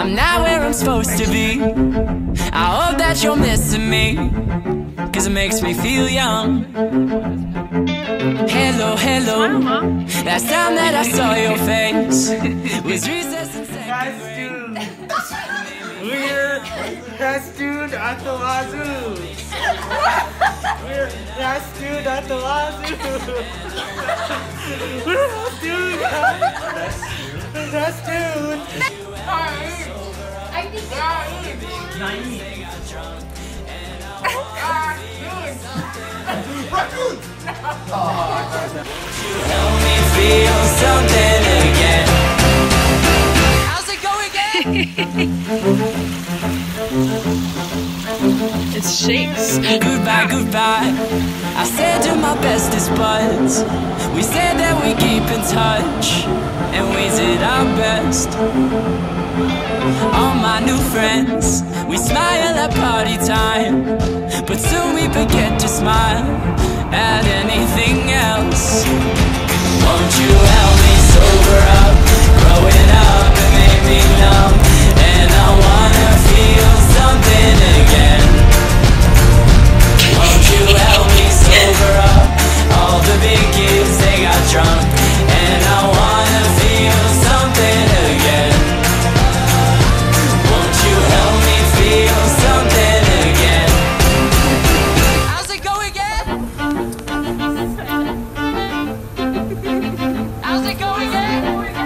I'm not where I'm supposed to be. I hope that you're missing me, 'cause it makes me feel young. Hello, hello. Last time that I saw your face was recess in second grade. We're rescued at the wazoo. We're rescued at the wazoo. We're rescued. Rescued. I think Help me feel something again. How's it going again? It shakes. Goodbye, goodbye. I said to my bestest buds, we said that we keep in touch, and we did our best. All my new friends, we smile at party time, but soon we forget to smile at anything else. Won't you help me sober up? Growing up, it made me numb, and I wanna feel something again. Won't you help me sober up? All the big kids, they got drunk, and I wanna feel something again. Won't you help me feel something again? How's it go again? How's it go again?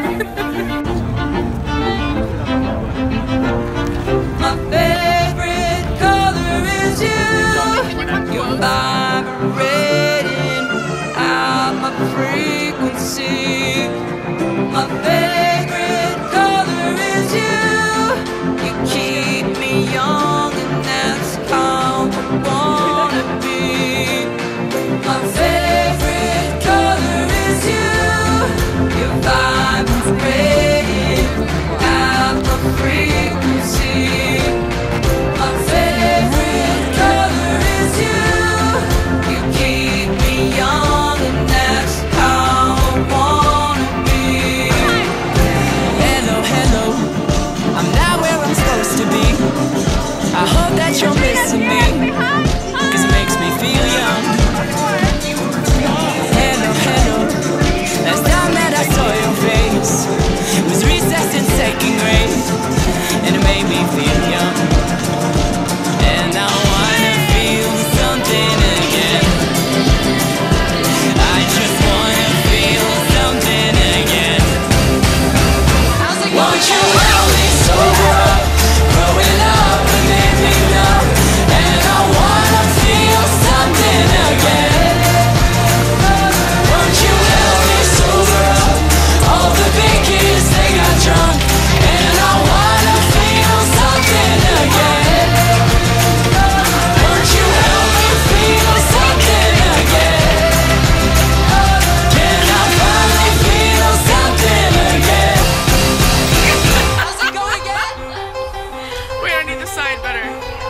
My favorite color is you. You're vibrating out my frequency. My favorite color is you. You keep me young, and that's how I wanna be. My favorite color is you. Your vibrating out my frequency. My favorite color is you. You keep me young, and that's how I wanna be. Hello, hello. I'm not where I'm supposed to be. I hope that you're missing me, 'cause it makes me feel young. Hello, hello. Last time that I saw your face was recess in second grade, and it made me feel young. And I wanna feel something again. I just wanna feel something again. Won't you help me sober up? Growing up, it made me numb, and I wanna feel something again. Won't you help me sober up? All the big kids, they got drunk, and I wanna feel something again. Won't you help me feel something again? Can I finally feel something again? How's it go again? Wait, I need the side better.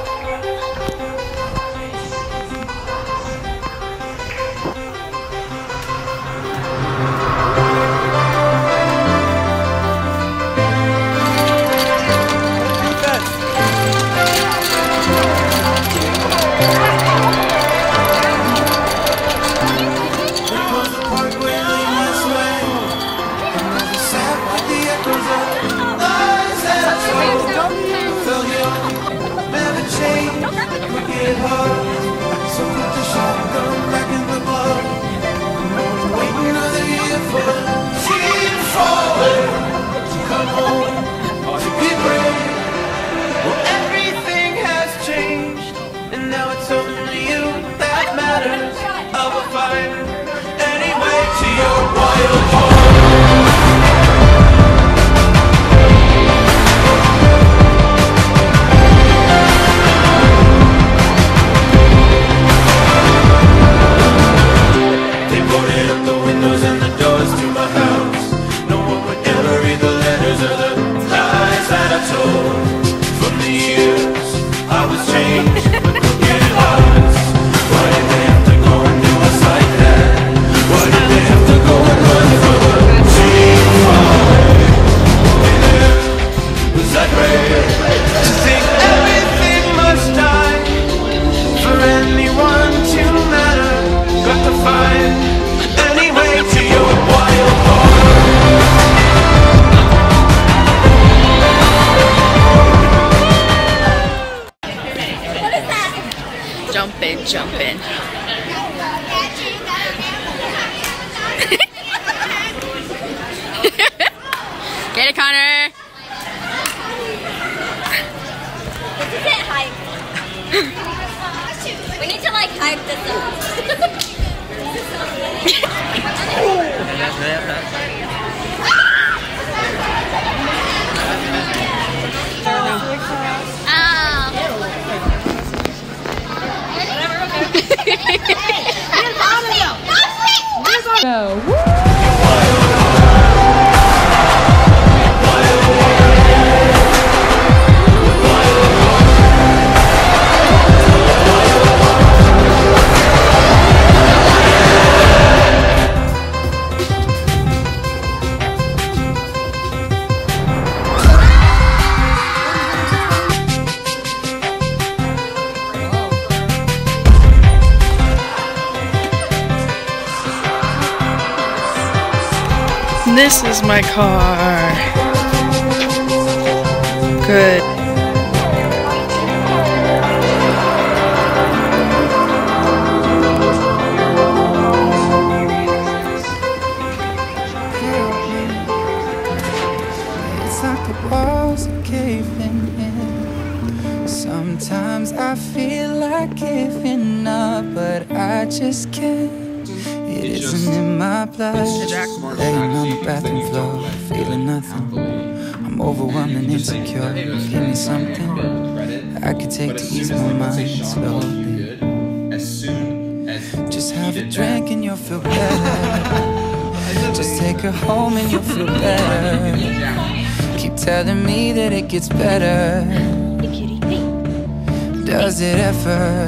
Everything has changed, and now it's only you that matters. I will find any way to your wild heart. They boarded up the windows and the doors to my house. No one would ever read the letters or the lies that I told. From the years I was changed with crooked hearts. Why did they have to go and do us like that? Why did they have to go and run from Get it, Connor. This isn't hype. We need to like hype this up. Go. This is my car. Good. It's like the walls are caving in. Sometimes I feel like giving up, but I just can't. It isn't in my blood. Laying on the bathroom floor, feeling nothing. I'm overwhelmed and insecure. Give me something I could take to ease my mind slowly. Just have a drink and you'll feel better. Just take her home and you'll feel better. Keep telling me that it gets better. Does it ever?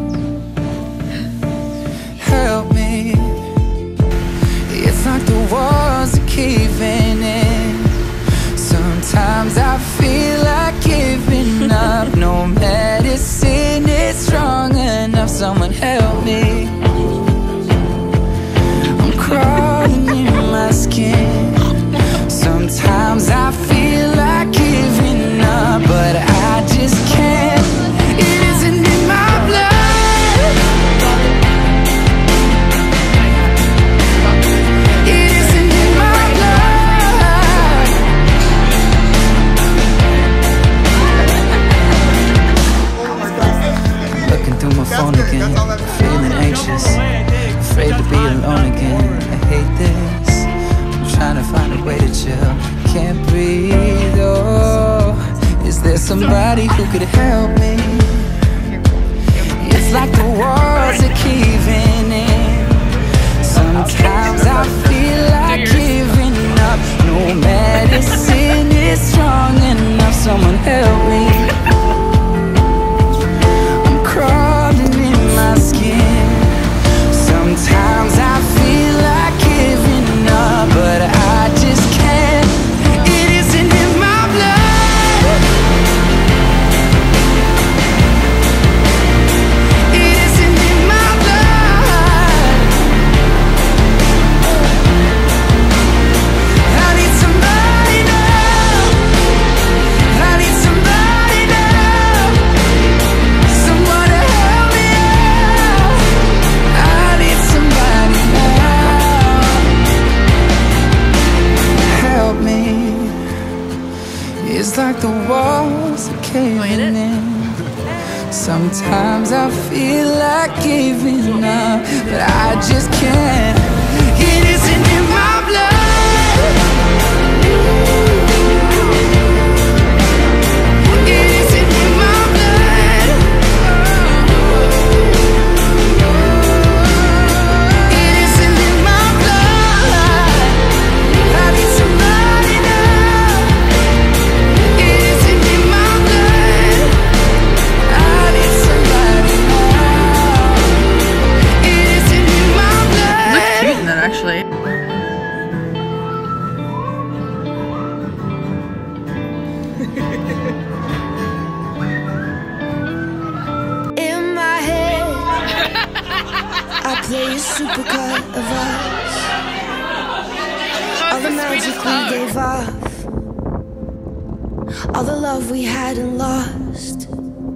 Help me. It's like the walls are caving in. Sometimes I feel like giving up. No medicine is strong enough. Someone help me. I'm crawling in my skin. Sometimes I feel like giving up, but I just can't. It isn't in my blood. Phone again, feeling anxious, afraid to be alone again. I hate this. I'm trying to find a way to chill. Can't breathe. Oh, is there somebody who could help me? It's like the walls are caving in. Sometimes I feel like giving up. No medicine is strong enough. Someone help me. Crawling in my skin. Sometimes I feel like giving up, but I just can't. It isn't in my blood. It isn't in my blood. I need somebody now. I need somebody now. Someone to help me out. I need somebody now. Help me. It's like the walls are caving in. Sometimes I feel like giving up, but I just can't. It isn't in my blood. It isn't in my blood. It isn't in my blood. I need somebody now. It isn't in my blood. I need somebody now. It isn't in my blood. Looks cute in that, actually. In my head, I play a supercut of us. All the magic we gave off, all the love we hadn't lost.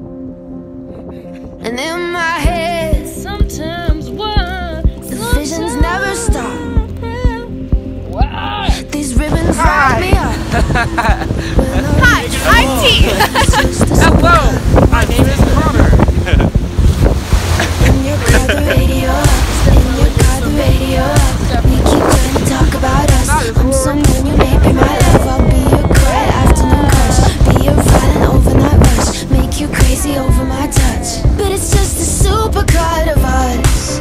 And in my head, sometimes the visions never stop. These ribbons wrap me up. Hi, I'm T. Hello, my name is Connor. In your car, the radio up. In your car, the radio up. We keep trying to talk about us. I'm someone you may be my love. I'll be your quiet afternoon crush. Be your violent overnight rush. Make you crazy over my touch. But it's just a supercut of us.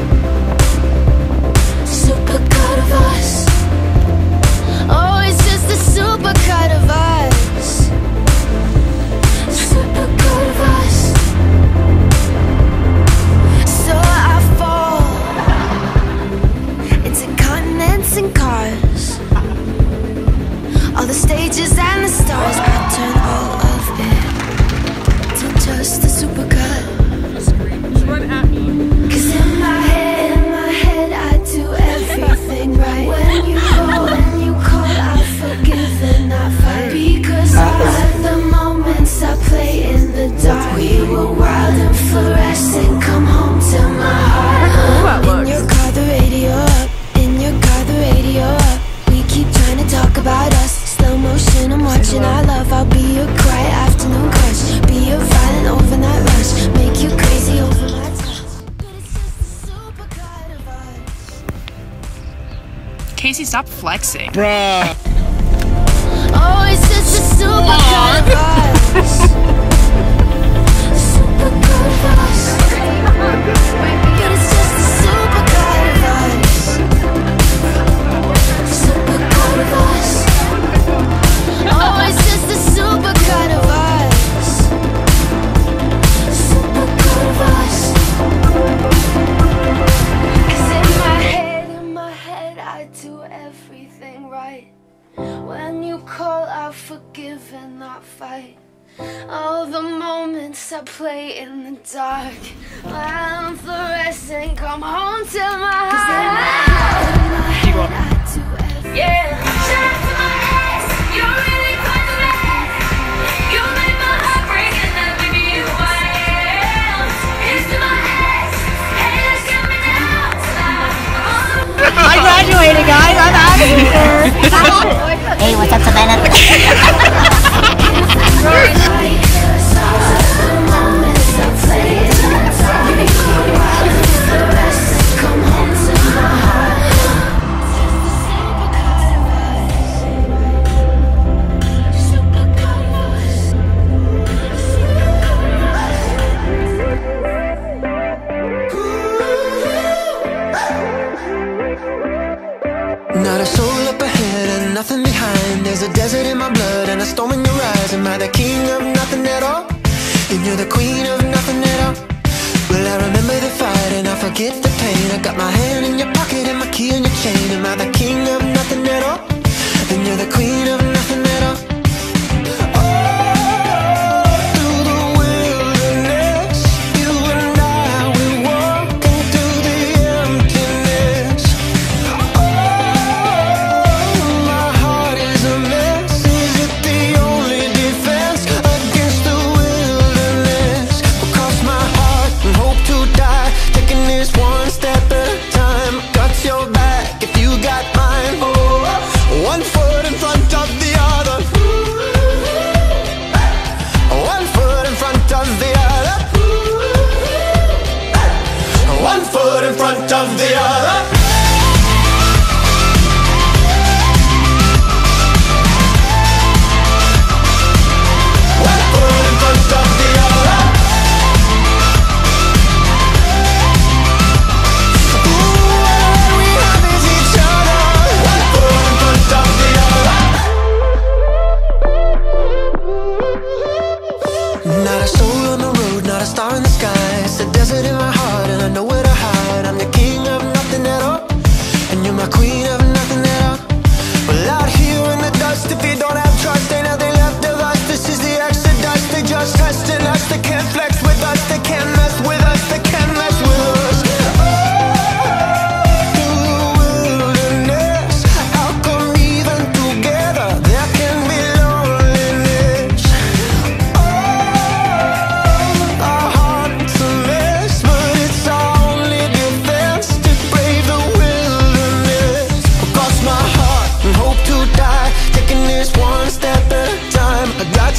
Supercut of us. Oh, it's just a supercut of us. Supercut of us. So I fall into continents and cars. All the stages and the stars. I turn all of it to just a supercut. Run at me. 'Cause in my head I do everything right. When you call, I forgive and I fight. Because all of the moments I play in the dark, we were wild and fluorescent. Come home to my heart. In your car, the radio up. In your car, the radio up. We keep trying to talk about us. Slow motion, I'm watching our love. I'll be your quiet afternoon crush. Be your violent overnight rush. Make you crazy over my touch. But it's just a supercut of us. Casey, stop flexing. Bruh. Oh, it's just a supercut of us. Supercut of us. But it's just a supercut of us. Supercut of us. Oh, it's just a supercut of us. Supercut of us. 'Cause in my head, I do everything right. When you call, I forgive and not fight. All the moments I play in the dark, I'm fluorescent, come home to my heart. I do everything. Yeah. Shout out to my ex, you're really quite the best. You made my heart break and that baby you I am. Here's to my ex, hey, let's get me down. I graduated, guys. I'm out of here. Hey, what's up, Savannah? Not a soul up ahead and nothing behind. There's a desert in my blood and a storm in your eyes. Am I the king of nothing at all? And you're the queen of nothing at all. Well, I remember the fight and I forget the pain. I got my hand in your pocket and my key in your chain. Am I the king of nothing at all? And you're the queen of nothing at all. One step at a time, got your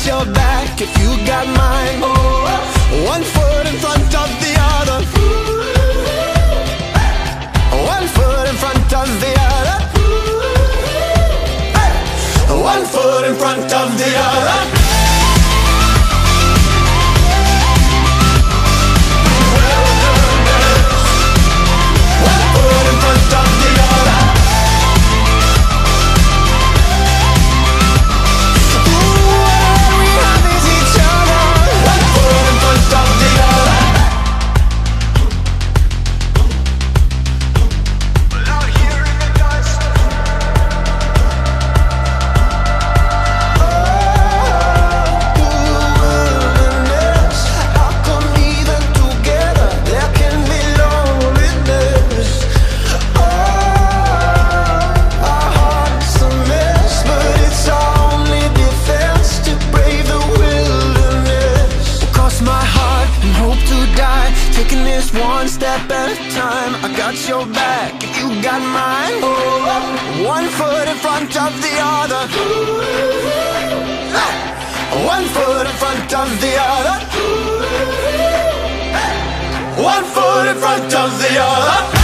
your back if you got mine. One foot in front of the other. One foot in front of the other. One foot in front of the other. One foot in front of the other. Ooh, all we have is each other. One foot in front of the other. Out here in the dust. Wilderness. How come even together there can be loneliness? Our heart's a mess, but it's our only defense to brave the wilderness. Cross my heart and hope to die, taking this one step at a time. I got your back if you got mine. One foot in front of the other. One foot in front of the other. One foot in front of the other.